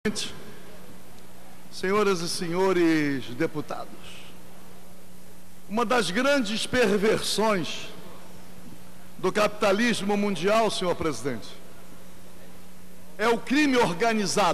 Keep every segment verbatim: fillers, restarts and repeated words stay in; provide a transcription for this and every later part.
Senhoras e senhores deputados, uma das grandes perversões do capitalismo mundial, senhor presidente, é o crime organizado.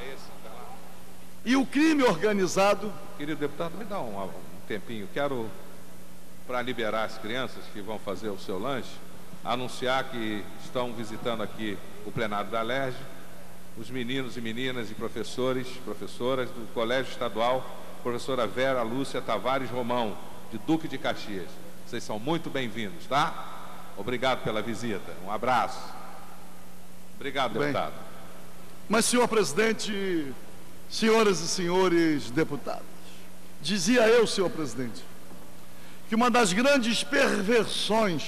E o crime organizado... Querido deputado, me dá um, um tempinho. Quero, para liberar as crianças que vão fazer o seu lanche, anunciar que estão visitando aqui o plenário da Alerj os meninos e meninas e professores, professoras do Colégio Estadual Professora Vera Lúcia Tavares Romão, de Duque de Caxias. Vocês são muito bem-vindos, tá? Obrigado pela visita. Um abraço. Obrigado, deputado. Bem, mas, senhor presidente, senhoras e senhores deputados, dizia eu, senhor presidente, que uma das grandes perversões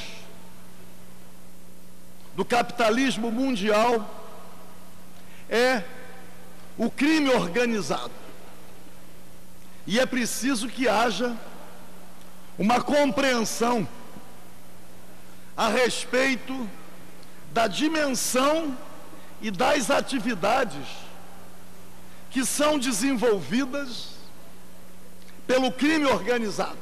do capitalismo mundial é o crime organizado. E é preciso que haja uma compreensão a respeito da dimensão e das atividades que são desenvolvidas pelo crime organizado.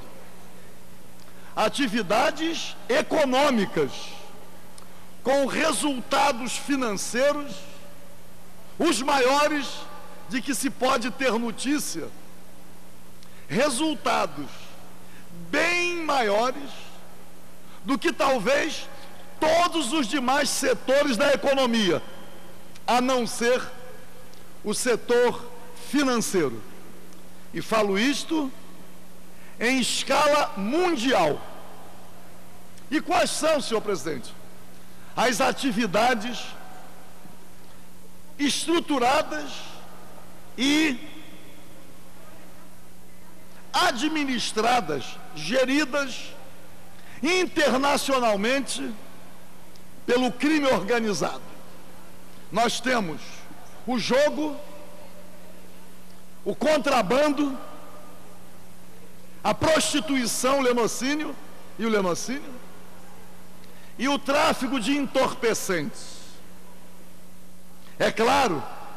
Atividades econômicas com resultados financeiros os maiores de que se pode ter notícia, resultados bem maiores do que talvez todos os demais setores da economia, a não ser o setor financeiro. E falo isto em escala mundial. E quais são, senhor presidente, as atividades estruturadas e administradas, geridas internacionalmente pelo crime organizado? Nós temos o jogo, o contrabando, a prostituição, o lenocínio e o lenocínio, e o tráfico de entorpecentes. É claro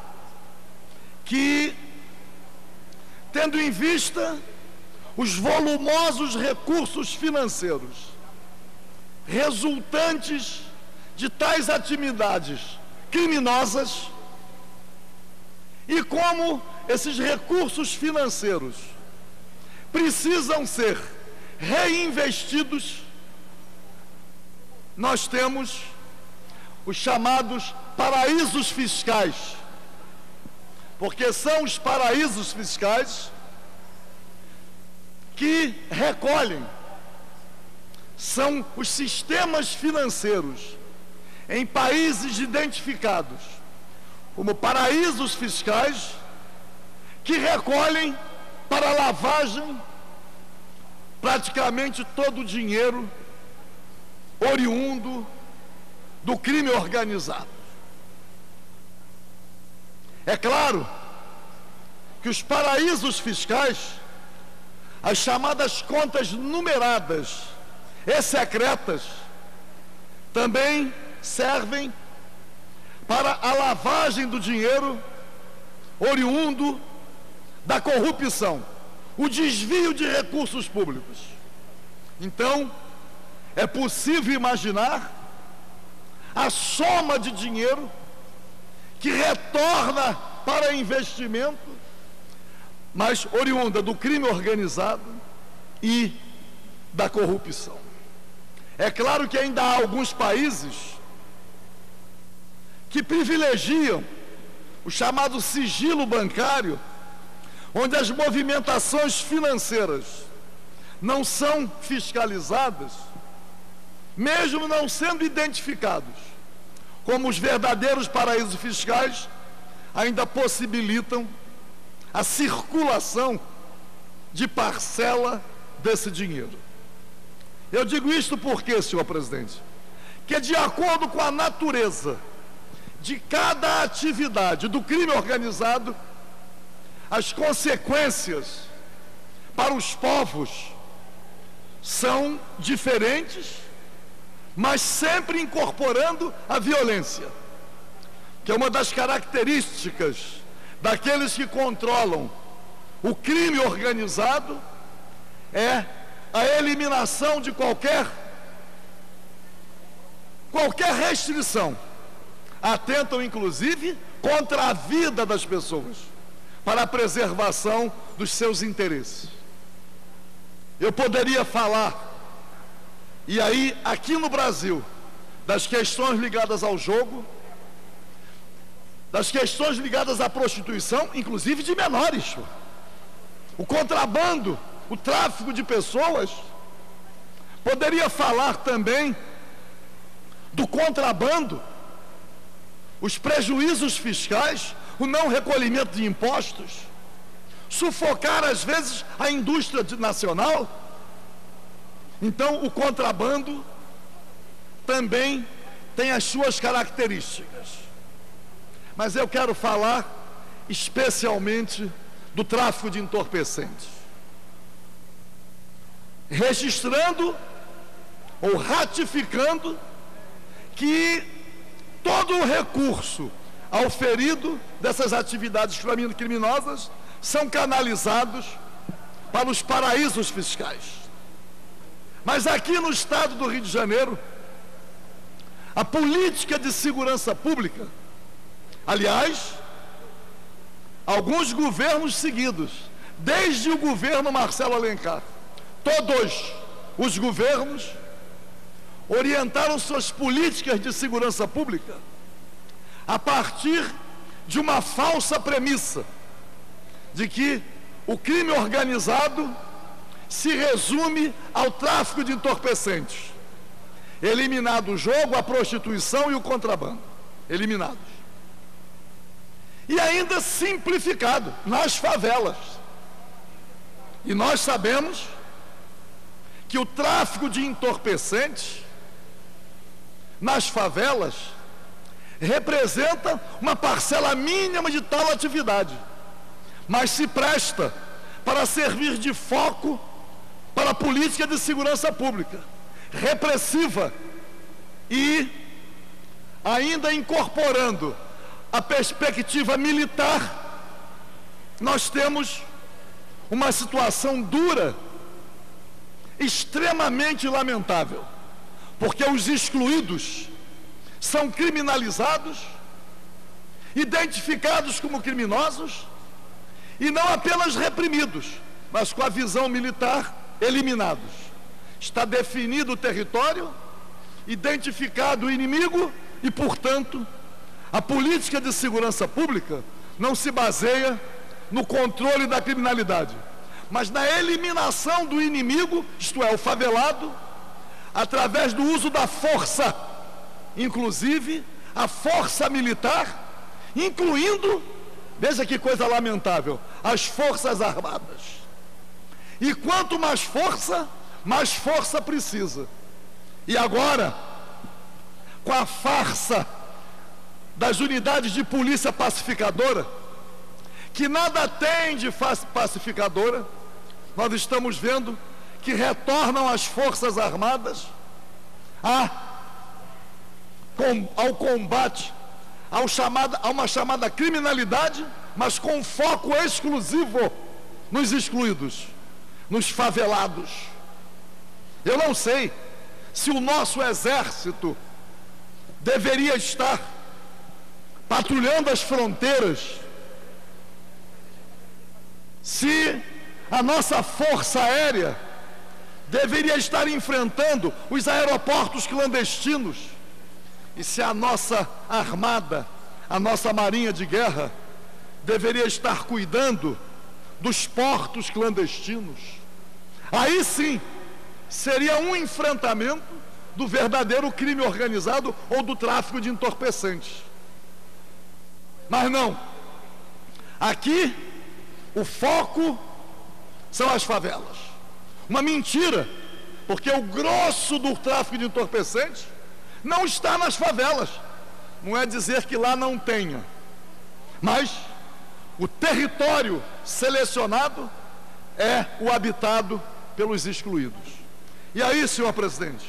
que, tendo em vista os volumosos recursos financeiros resultantes de tais atividades criminosas, e como esses recursos financeiros precisam ser reinvestidos, nós temos os chamados paraísos fiscais, porque são os paraísos fiscais que recolhem, são os sistemas financeiros em países identificados como paraísos fiscais que recolhem para lavagem praticamente todo o dinheiro oriundo do crime organizado. É claro que os paraísos fiscais, as chamadas contas numeradas e secretas, também servem para a lavagem do dinheiro oriundo da corrupção, o desvio de recursos públicos. Então, é possível imaginar a soma de dinheiro que retorna para investimento, mas oriunda do crime organizado e da corrupção. É claro que ainda há alguns países que privilegiam o chamado sigilo bancário, onde as movimentações financeiras não são fiscalizadas, mesmo não sendo identificados como os verdadeiros paraísos fiscais, ainda possibilitam a circulação de parcela desse dinheiro. Eu digo isto porque, senhor presidente, que de acordo com a natureza de cada atividade do crime organizado, as consequências para os povos são diferentes, mas sempre incorporando a violência, que é uma das características daqueles que controlam o crime organizado é a eliminação de qualquer qualquer restrição. Atentam, inclusive, contra a vida das pessoas, para a preservação dos seus interesses. Eu poderia falar, e aí, aqui no Brasil, das questões ligadas ao jogo, das questões ligadas à prostituição, inclusive de menores, o contrabando, o tráfico de pessoas. Poderia falar também do contrabando, os prejuízos fiscais, o não recolhimento de impostos, sufocar às vezes a indústria nacional. Então o contrabando também tem as suas características. Mas eu quero falar especialmente do tráfico de entorpecentes, registrando ou ratificando que todo o recurso auferido dessas atividades criminosas são canalizados para os paraísos fiscais. Mas aqui no estado do Rio de Janeiro, a política de segurança pública, aliás, alguns governos seguidos, desde o governo Marcelo Alencar, todos os governos orientaram suas políticas de segurança pública a partir de uma falsa premissa de que o crime organizado se resume ao tráfico de entorpecentes. Eliminado o jogo, a prostituição e o contrabando. Eliminados. E ainda simplificado nas favelas. E nós sabemos que o tráfico de entorpecentes nas favelas representa uma parcela mínima de tal atividade, mas se presta para servir de foco para a política de segurança pública, repressiva e ainda incorporando a perspectiva militar. Nós temos uma situação dura, extremamente lamentável, porque os excluídos são criminalizados, identificados como criminosos, e não apenas reprimidos, mas com a visão militar, eliminados. Está definido o território, identificado o inimigo e, portanto, a política de segurança pública não se baseia no controle da criminalidade, mas na eliminação do inimigo, isto é, o favelado, através do uso da força, inclusive a força militar, incluindo, veja que coisa lamentável, as forças armadas. E quanto mais força, mais força precisa. E agora, com a farsa das unidades de polícia pacificadora, que nada tem de pacificadora, nós estamos vendo que retornam as forças armadas a, com, ao combate ao chamada, a uma chamada criminalidade, mas com foco exclusivo nos excluídos, nos favelados. Eu não sei se o nosso exército deveria estar patrulhando as fronteiras, se a nossa força aérea deveria estar enfrentando os aeroportos clandestinos, e se a nossa armada, a nossa marinha de guerra, deveria estar cuidando dos portos clandestinos. Aí sim, seria um enfrentamento do verdadeiro crime organizado ou do tráfico de entorpecentes. Mas não. Aqui, o foco são as favelas. Uma mentira, porque o grosso do tráfico de entorpecentes não está nas favelas. Não é dizer que lá não tenha, mas o território selecionado é o habitado pelos excluídos. E aí, senhor presidente,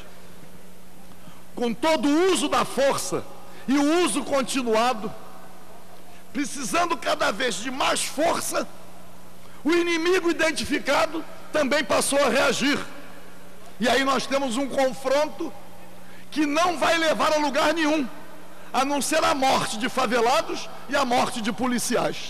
com todo o uso da força e o uso continuado, precisando cada vez de mais força, o inimigo identificado também passou a reagir. E aí nós temos um confronto que não vai levar a lugar nenhum, a não ser a morte de favelados e a morte de policiais.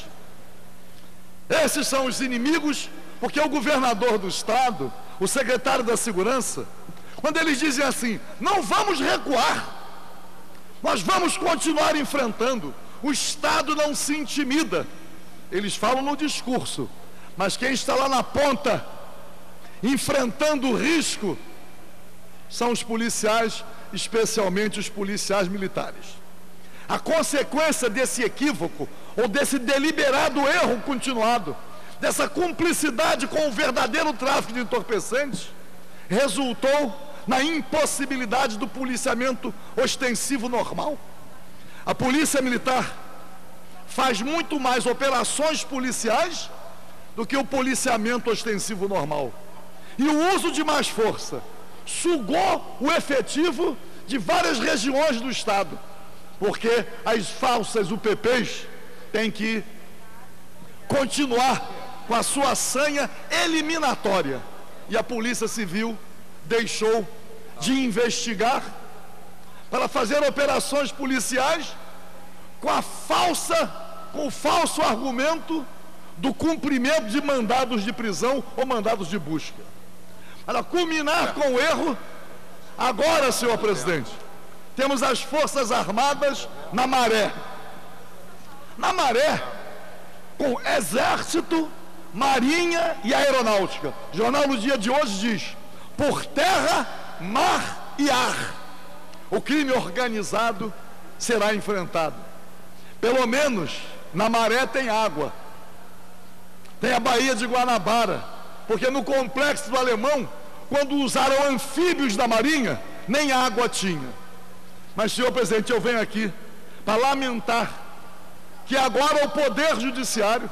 Esses são os inimigos, porque o governador do estado, o secretário da segurança, quando eles dizem assim, não vamos recuar, nós vamos continuar enfrentando, o estado não se intimida, eles falam no discurso, mas quem está lá na ponta, enfrentando o risco, são os policiais, especialmente os policiais militares. A consequência desse equívoco, ou desse deliberado erro continuado, dessa cumplicidade com o verdadeiro tráfico de entorpecentes, resultou na impossibilidade do policiamento ostensivo normal. A polícia militar faz muito mais operações policiais do que o policiamento ostensivo normal. E o uso de mais força sugou o efetivo de várias regiões do estado, porque as falsas U P Ps têm que continuar com a sua sanha eliminatória. E a Polícia Civil deixou de investigar para fazer operações policiais com a falsa, com o falso argumento do cumprimento de mandados de prisão ou mandados de busca. Para culminar com o erro, agora, senhor presidente, temos as Forças Armadas na maré. Na maré, com Exército, Marinha e Aeronáutica. O jornal no dia de hoje diz, por terra, mar e ar, o crime organizado será enfrentado. Pelo menos, na maré tem água. Tem a Baía de Guanabara, porque no Complexo do Alemão, quando usaram anfíbios da Marinha, nem água tinha. Mas, senhor presidente, eu venho aqui para lamentar que agora o Poder Judiciário,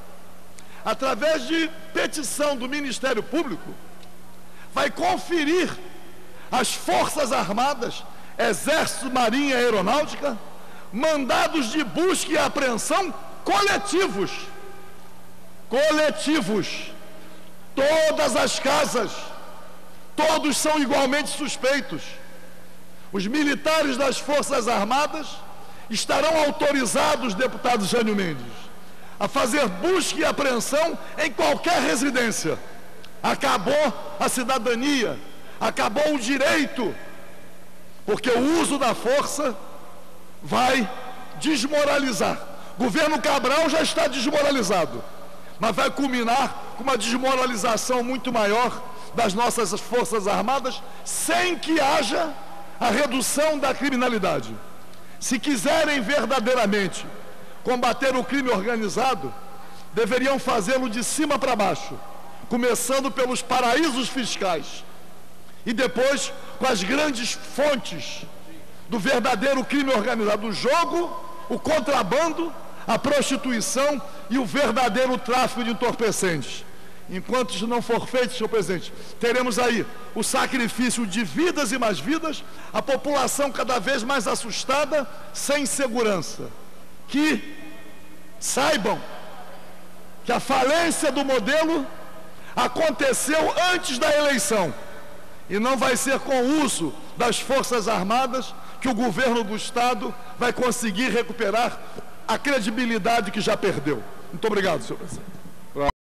através de petição do Ministério Público, vai conferir às Forças Armadas, Exército, Marinha e Aeronáutica, mandados de busca e apreensão coletivos. Coletivos. Todas as casas, todos são igualmente suspeitos. Os militares das Forças Armadas estarão autorizados, deputado Jânio Mendes, a fazer busca e apreensão em qualquer residência. Acabou a cidadania, acabou o direito, porque o uso da força vai desmoralizar. O governo Cabral já está desmoralizado, mas vai culminar com uma desmoralização muito maior das nossas Forças Armadas, sem que haja a redução da criminalidade. Se quiserem verdadeiramente combater o crime organizado, deveriam fazê-lo de cima para baixo, começando pelos paraísos fiscais e depois com as grandes fontes do verdadeiro crime organizado, o jogo, o contrabando, a prostituição e o verdadeiro tráfico de entorpecentes. Enquanto isso não for feito, senhor presidente, teremos aí o sacrifício de vidas e mais vidas, a população cada vez mais assustada, sem segurança. Que saibam que a falência do modelo aconteceu antes da eleição, e não vai ser com o uso das Forças Armadas que o governo do Estado vai conseguir recuperar a credibilidade que já perdeu. Muito obrigado, senhor presidente.